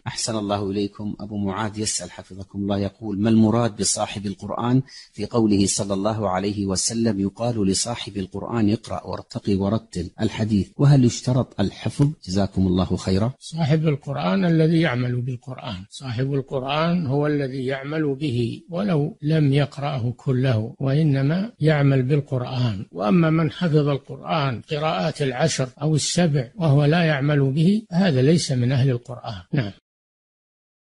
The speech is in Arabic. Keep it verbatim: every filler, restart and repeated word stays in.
أحسن الله إليكم. أبو معاذ يسأل حفظكم الله، يقول: ما المراد بصاحب القرآن في قوله صلى الله عليه وسلم يقال لصاحب القرآن اقرأ وارتقي ورتل الحديث، وهل يشترط الحفظ؟ جزاكم الله خيرا. صاحب القرآن الذي يعمل بالقرآن، صاحب القرآن هو الذي يعمل به ولو لم يقرأه كله، وإنما يعمل بالقرآن. وأما من حفظ القرآن قراءات العشر أو السبع وهو لا يعمل به، هذا ليس من أهل القرآن. نعم.